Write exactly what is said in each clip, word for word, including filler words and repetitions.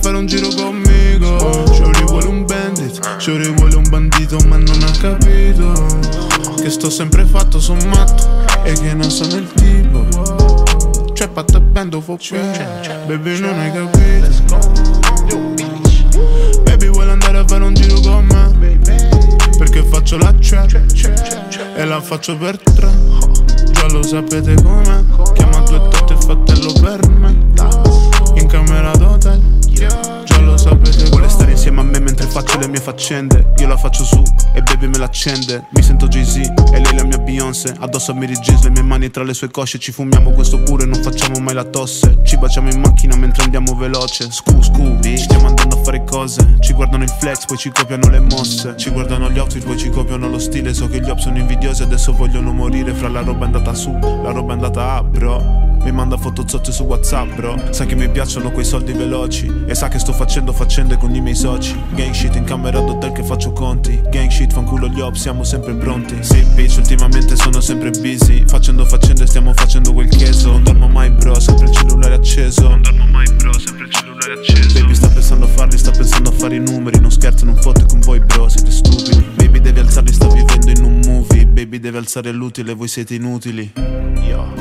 fare un giro conmigo. Shorty vuole un bandit, Shorty vuole un bandito ma non ha capito che sto sempre fatto su un matto e che non sono il tipo. Cioè patto e bendo fuoco, baby non hai capito. Baby vuole andare a fare un giro con me perché faccio la trap e la faccio per tre. Già lo sapete com'è, chiama due tette e fratello per me. In camera d'hotel, già lo sapete. Vuole stare insieme a me mentre faccio le mie faccende. Io la faccio su e baby me l'accende. Mi sento Jay-Z e lei la mia Beyoncé. Addosso a Mary Jeans, le mie mani tra le sue cosce. Ci fumiamo questo pure, non facciamo mai la tosse. Ci baciamo in macchina mentre andiamo veloce. Scu, scu, ci stiamo andando a fare cose. Ci guardano in flex, poi ci copiano le mosse. Ci guardano gli outfit, poi ci copiano lo stile. So che gli op sono invidiosi, adesso vogliono morire. Fra la roba è andata su, la roba è andata a, bro. Mi manda foto zozze su WhatsApp, bro. Sa che mi piacciono quei soldi veloci e sa che sto facendo faccende con i miei soci. Gang shit in camera d'hotel che faccio conti. Gang shit fanculo gli op, siamo sempre pronti. Sì bitch, ultimamente sono sempre busy. Facendo faccende stiamo facendo quel cheso. Non dormo mai bro, sempre il cellulare acceso. Non dormo mai bro, sempre il cellulare acceso. Baby sta pensando a farli, sta pensando a fare i numeri. Non scherzo, non foto con voi bro, siete stupidi. Baby devi alzarli, sta vivendo in un movie. Baby deve alzare l'utile, voi siete inutili. Yo.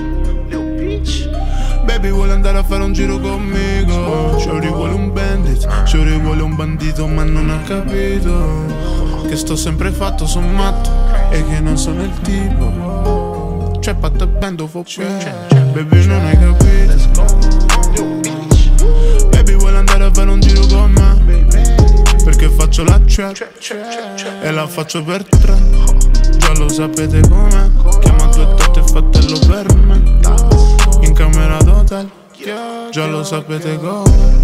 Baby vuole andare a fare un giro conmigo. Shorty vuole un bandit, Shorty vuole un bandito ma non ha capito che sto sempre fatto su un matto e che non sono il tipo. Cioè patto e bendo fuoco, baby non hai capito. Baby vuole andare a fare un giro con me perché faccio la trap e la faccio per tre. Già lo sapete com'è, chiama due tette e fratello per me. In camera d'hotel, già lo sapete come.